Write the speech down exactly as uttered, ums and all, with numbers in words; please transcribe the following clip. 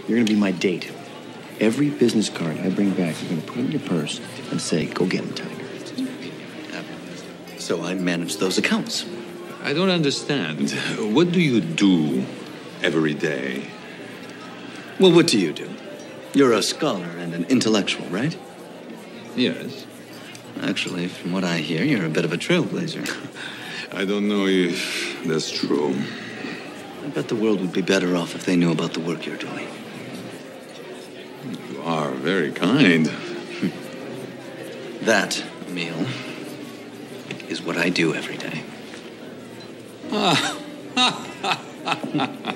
You're gonna be my date. Every business card I bring back, you're gonna put in your purse and say, go get him, Tiger. Uh, so I manage those accounts. I don't understand. What do you do every day? Well, what do you do? You're a scholar and an intellectual, right? Yes. Actually, from what I hear, you're a bit of a trailblazer. I don't know if that's true. I bet the world would be better off if they knew about the work you're doing. You are very kind. That, Emil, is what I do every day.